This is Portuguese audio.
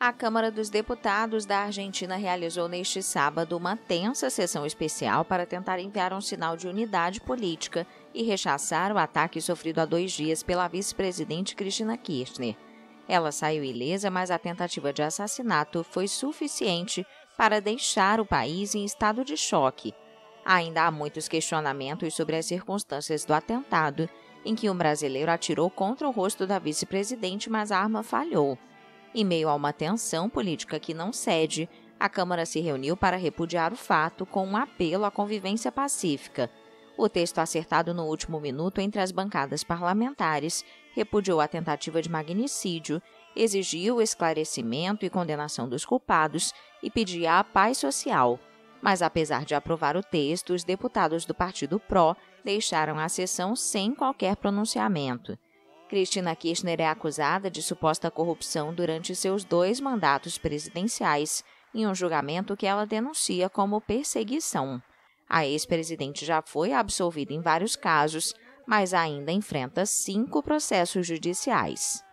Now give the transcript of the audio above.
A Câmara dos Deputados da Argentina realizou neste sábado uma tensa sessão especial para tentar enviar um sinal de unidade política e rechaçar o ataque sofrido há 2 dias pela vice-presidente Cristina Kirchner. Ela saiu ilesa, mas a tentativa de assassinato foi suficiente para deixar o país em estado de choque. Ainda há muitos questionamentos sobre as circunstâncias do atentado, em que um brasileiro atirou contra o rosto da vice-presidente, mas a arma falhou. Em meio a uma tensão política que não cede, a Câmara se reuniu para repudiar o fato com um apelo à convivência pacífica. O texto acertado no último minuto entre as bancadas parlamentares repudiou a tentativa de magnicídio, exigiu o esclarecimento e condenação dos culpados e pedia a paz social. Mas, apesar de aprovar o texto, os deputados do Partido PRO deixaram a sessão sem qualquer pronunciamento. Cristina Kirchner é acusada de suposta corrupção durante seus 2 mandatos presidenciais, em um julgamento que ela denuncia como perseguição. A ex-presidente já foi absolvida em vários casos, mas ainda enfrenta 5 processos judiciais.